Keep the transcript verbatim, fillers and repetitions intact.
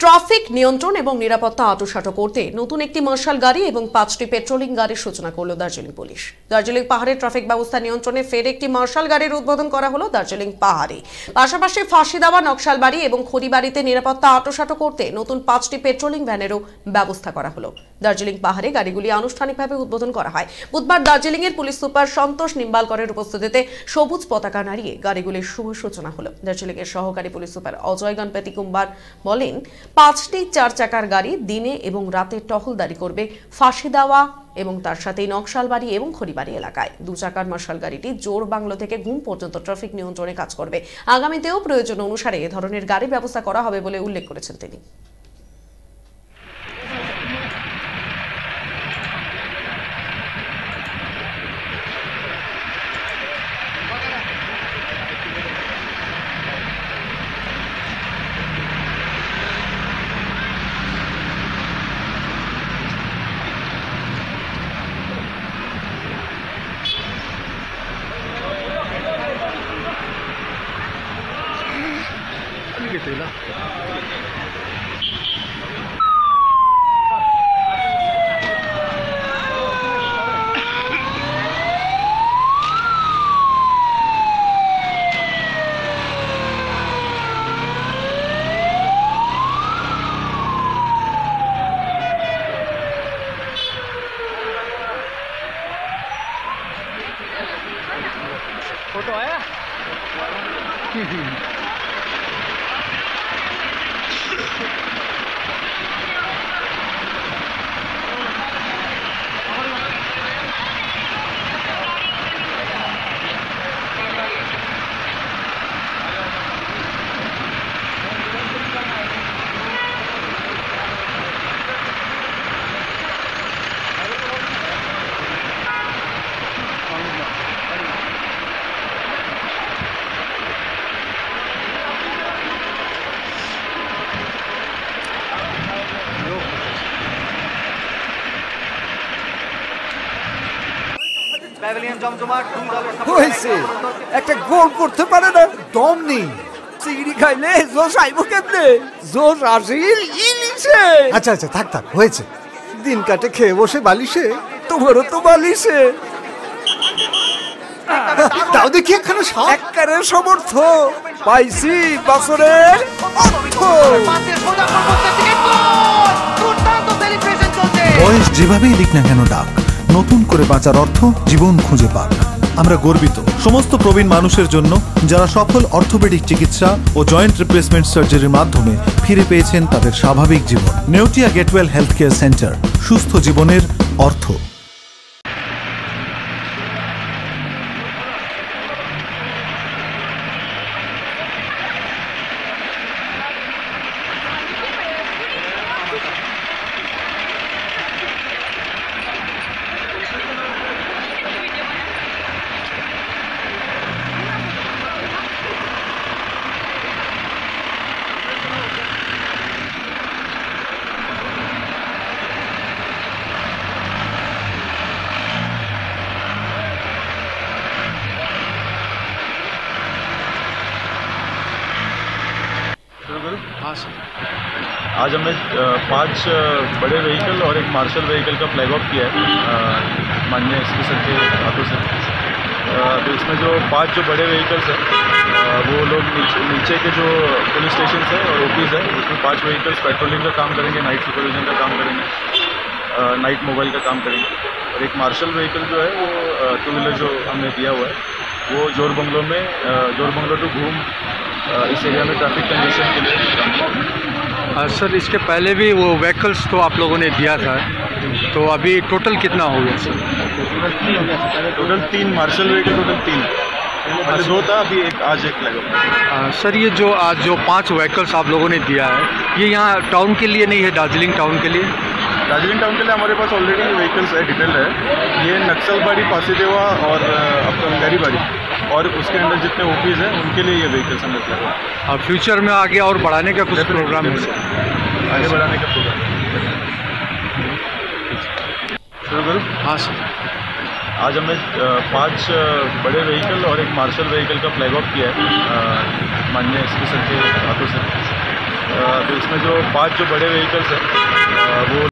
Traffic নিয়ন্ত্রণ এবং নিরাপত্তা আঁটোসাঁটো করতে নতুন একটি মার্শাল গাড়ি এবং পাঁচটি পেট্রোলিং গাড়ির সূচনা করল দার্জিলিং পুলিশ। দার্জিলিং পাহাড়ে ট্রাফিক ব্যবস্থা নিয়ন্ত্রণে ফের একটি মার্শাল গাড়ির উদ্বোধন করা হলো দার্জিলিং পাহাড়ে। পাশাপাশি ফাঁসি দেওয়া নকশালবাড়ি এবং খড়িবাড়িতে নিরাপত্তা আঁটোসাঁটো করতে নতুন পাঁচটি পেট্রোলিং ভ্যানেরও ব্যবস্থা করা হলো। দার্জিলিং পাহাড়ে গাড়িগুলি আনুষ্ঠানিকভাবে উদ্বোধন করা হয়। বুধবার দার্জিলিং এর পুলিশ সুপার সন্তোষ নিম্বালকরের উপস্থিতিতে সবুজ পতাকা নাড়িয়ে গাড়িগুলির শুভ সূচনা হলো। দার্জিলিং এর সহকারী পুলিশ সুপার অজয় গণপতি কুম্বার বলেন, পাঁচটি চার চাকার গাড়ি দিনে এবং রাতে টহলদারি করবে ফাঁসি দেওয়া এবং তার সাথে নকশালবাড়ি এবং খড়িবাড়ি এলাকায়। দু চাকার মার্শাল গাড়িটি জোর বাংলো থেকে ঘুম পর্যন্ত ট্রাফিক নিয়ন্ত্রণে কাজ করবে। আগামীতেও প্রয়োজন অনুসারে এ ধরনের গাড়ি ব্যবস্থা করা হবে বলে উল্লেখ করেছেন তিনি। gitu lah. Foto ya? হয়েছে একটা গোল করতে পারে না, দম নেই। চিংড়ি খাইলে জোশ আইব কেমনে? জোশ আসিল ইলিশে। আচ্ছা আচ্ছা থাক থাক, হয়েছে। দিন কাটে খেয়ে বসে বালিশে, তোমারও তো বালিশে। তাও দেখি একখানে এককারে সমর্থ পাইছি বছরের বয়স যেভাবেই লিখ না কেন ডাক, নতুন করে বাঁচার অর্থ জীবন খুঁজে পাক। আমরা গর্বিত সমস্ত প্রবীণ মানুষের জন্য যারা সফল অর্থোপেডিক চিকিৎসা ও জয়েন্ট রিপ্লেসমেন্ট সার্জারির মাধ্যমে ফিরে পেয়েছেন তাদের স্বাভাবিক জীবন। Neotia Getwel health care centre, সুস্থ জীবনের অর্থ। हाँ सर, आज हमने पांच बड़े व्हीकल और एक मार्शल व्हीकल का फ्लैग ऑफ किया है माननीय एसपी सर के हाथों से। तो इसमें जो पांच जो बड़े व्हीकल्स हैं वो लोग नीचे नीचे के जो पुलिस स्टेशन है और ओपीज है, उसमें पांच व्हीकल्स पेट्रोलिंग का काम करेंगे, नाइट सुपरविजन का काम करेंगे, नाइट मोबाइल का काम करेंगे। और एक मार्शल व्हीकल जो है वो टू व्हीलर जो हमने दिया हुआ है वो जोर बंगलो में जोर बंगलो टू घूम इस एरिया में ट्रैफिक कंजेशन के लिए काम करेंगे। सर इसके पहले भी वो व्हीकल्स तो आप लोगों ने दिया था, तो अभी टोटल कितना हो गया सर? टोटल तीन मार्शल व्हीकल, टोटल तीन पहले दो था, अभी एक आज एक लगा। सर ये जो आज जो पांच व्हीकल्स आप लोगों ने दिया है, ये यहाँ टाउन के लिए नहीं है, दार्जिलिंग टाउन के लिए? दार्जिलिंग टाउन के लिए हमारे पास ऑलरेडी व्हीकल्स है, डिटेल है। ये नक्सलबाड़ी, पासीदेवा और अपना गरीबाड़ी और उसके अंदर जितने ओपीज हैं उनके लिए ये व्हीकल्स हमने किया है। और फ्यूचर में आगे और बढ़ाने का कुछ प्रोग्राम है? आगे बढ़ाने का प्रोग्राम। हाँ सर, आज हमने पांच बड़े व्हीकल और एक मार्शल व्हीकल का फ्लैग ऑफ किया है माननीय एसपी सर के हाथों से। तो इसमें जो पांच जो बड़े व्हीकल्स हैं वो